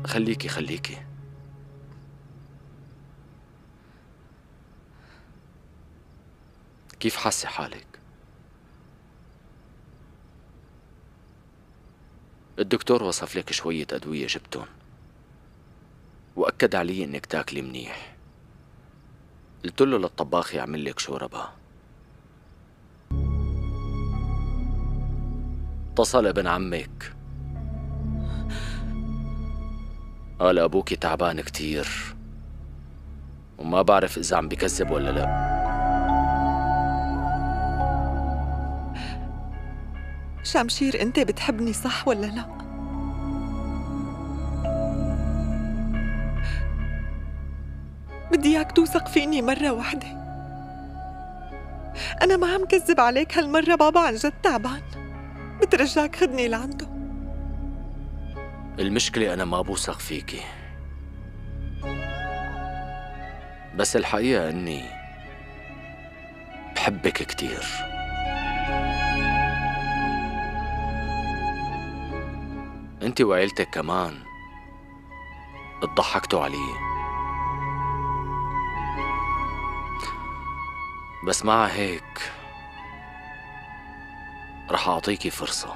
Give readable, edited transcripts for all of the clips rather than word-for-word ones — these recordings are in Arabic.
خليكي. كيف حاسة حالك؟ الدكتور وصف لك شوية أدوية جبتهم، وأكد علي إنك تاكلي منيح. قلت له للطباخ يعمل لك شوربة. اتصل ابن عمك، قال أبوكي تعبان كتير، وما بعرف إذا عم بكذب ولا لا. شمشير، انت بتحبني صح ولا لا؟ بدي اياك توثق فيني مرة واحدة. أنا ما عم كذب عليك هالمرة، بابا عن جد تعبان. بترجاك خدني لعنده. المشكلة أنا ما بوثق فيكي، بس الحقيقة إني بحبك كتير. انت وعيلتك كمان اتضحكتوا علي، بس مع هيك رح أعطيكي فرصة.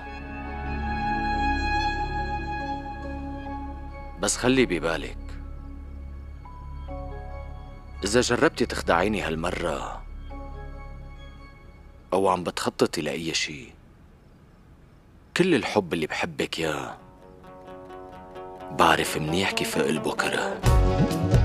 بس خلي ببالك، إذا جربتي تخدعيني هالمرة أو عم بتخططي لأي شي، كل الحب اللي بحبك ياه بعرف منيح كيف أقلبه كره.